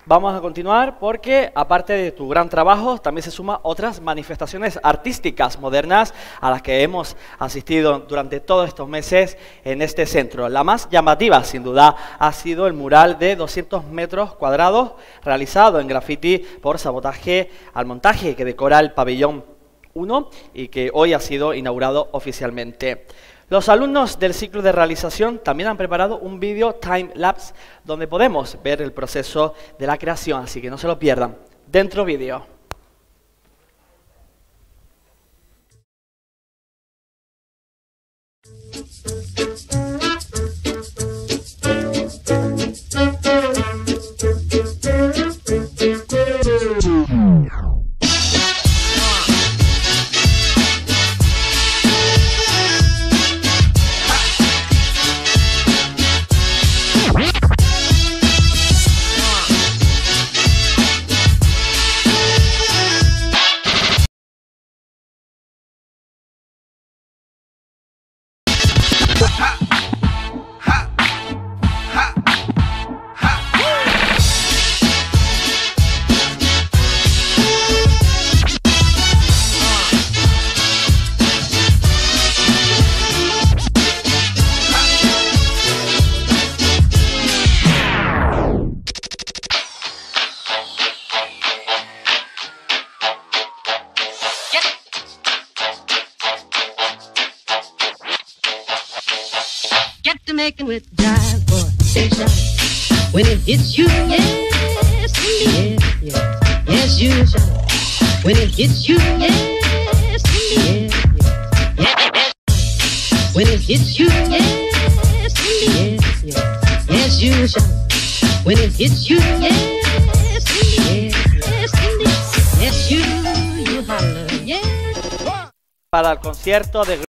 Vamos a continuar porque, aparte de tu gran trabajo, también se suman otras manifestaciones artísticas modernas a las que hemos asistido durante todos estos meses en este centro. La más llamativa, sin duda, ha sido el mural de 200 metros cuadrados realizado en graffiti por Sabotaje al Montaje, que decora el pabellón 1 y que hoy ha sido inaugurado oficialmente. Los alumnos del ciclo de realización también han preparado un vídeo time-lapse donde podemos ver el proceso de la creación, así que no se lo pierdan. Dentro vídeo. Get to making with jive, boy, take shot. When it hits you, yes, indeed, yes, yes, you shall. When it hits you, yes, indeed, yes, yes. When it hits you, yes, indeed, yes, yes, you shall. When it hits you, yes, indeed, yes, indeed, yes, you holler, yes. Para el concierto de